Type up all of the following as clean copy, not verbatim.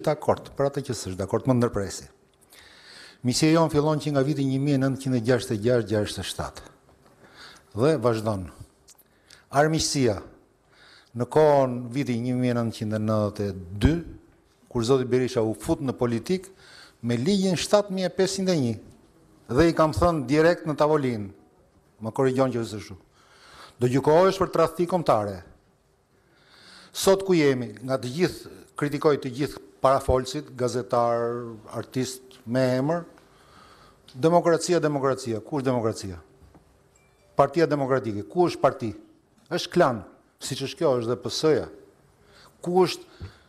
dakord, për atë që s'është dakord, më ndërpresi. Misia jonë fillon që nga viti 1966-67 dhe vazhdon. Armiqësia në kohën viti 1992, kur zoti Berisha u fut në politik me ligjin 7501 dhe i kam thënë direkt në tavolinë, më korrigjon që është kështu. Do gjykohesh për tradhti kombëtare. Sot ku jemi, nga të gjithë kritikoj të gjithë parafolësit, gazetar, artist me emër, demokracia, ku është demokracia? Partia Demokratike, ku është parti? Është klan, siç është kjo, është dhe PS-ja. Ku është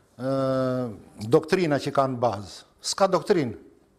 doktrina që ka në bazë? S'ka doktrinë.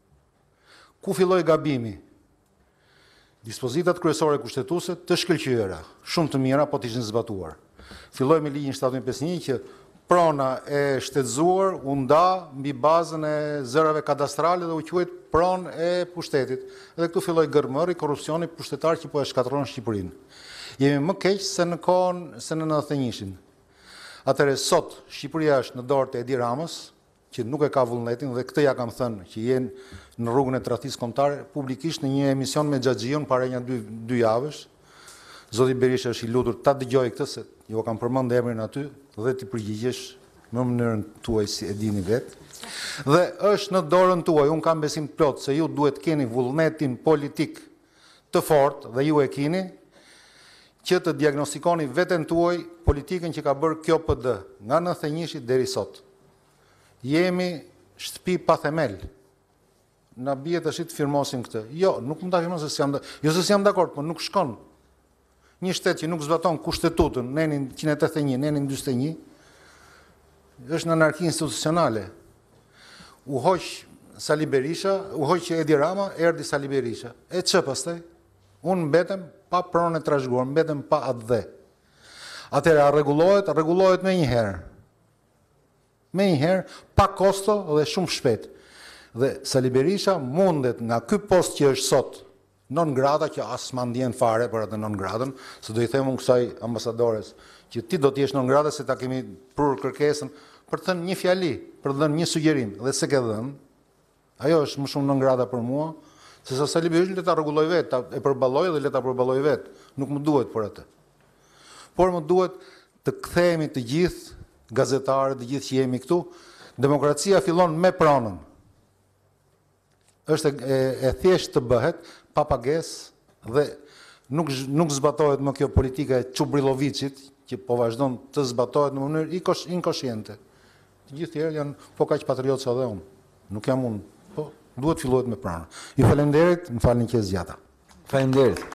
Ku filloi gabimi? Dispozitat kryesore kushtetuese të shkëlqyera, shumë të mira, po të ishin zbatuar. Filloi me ligjin 751 që prona e shtetëzuar u nda mbi bazën e zërave kadastrale dhe u quajt pronë e pushtetit. Dhe këtu filloi gërmëri, korrupsioni pushtetar që po e shkatërron Shqipërinë. Jemi më keq se në kohën se në 91-shin. Atëherë sot Shqipëria është në dorë të Edi Ramës, që nuk e ka vullnetin dhe këtë ja kam thënë që jenë në rrugën e tradhtisë kombëtare publikisht në një emision me Xhaxhiun para një dy javësh. Zoti Berisha është i lutur ta dëgjoj këtë se jo kam përmend emrin aty dhe ti përgjigjesh në mënyrën tuaj si e dini vetë. Dhe është në dorën tuaj, unë kam besim plot se ju duhet keni vullnetin politik të fortë dhe ju e keni që të diagnostikoni veten tuaj politikën që ka bërë kjo PD nga 91-shi deri sot. Jemi shtëpi pa themel. Na bie tash të firmosim këtë. Jo, nuk mund ta firmoj se s'jam dakord, po nuk shkon. Një shtet që nuk zbaton kushtetutën, nenin 181, nenin 41, është në anarki institucionale. U hoq Sali Berisha, u hoq Edi Rama, erdhi Sali Berisha. E ç'e pastaj? Unë mbetëm pa pronë e trashëguar, mbetëm pa atë dhe. Atëherë rregullohet më njëherë. Me njëherë, pa kosto dhe shumë shpejt. Dhe Sali Berisha mundet nga ky post që është sot, non grata që as ma ndjen fare për atë non gratën, se do i them unë kësaj ambasadores që ti do t'jesh non grata se ta kemi prur kërkesën për të thënë një fjali, për të dhënë një sugjerim dhe se ke dhënë. Ajo është më shumë non grata për mua, se sa Sali Berisha le ta rregulloj vetë, ta e përballoj dhe le ta përballoj vetë. Nuk më duhet për atë. Por më duhet të kthehemi të gjithë gazetarët, të gjithë që jemi këtu. Demokracia fillon me pronën. Është e thjesht të bëhet pa pagesë dhe nuk zbatohet më kjo politika e Çubrilovicit që po vazhdon të zbatohet në mënyrë inkonsciente. Të gjithë tjerë janë po kaq patriotë sa dhe unë. Nuk jam unë, po duhet fillohet me pronën. Ju falenderit, më falni që e zgjata. Faleminderit.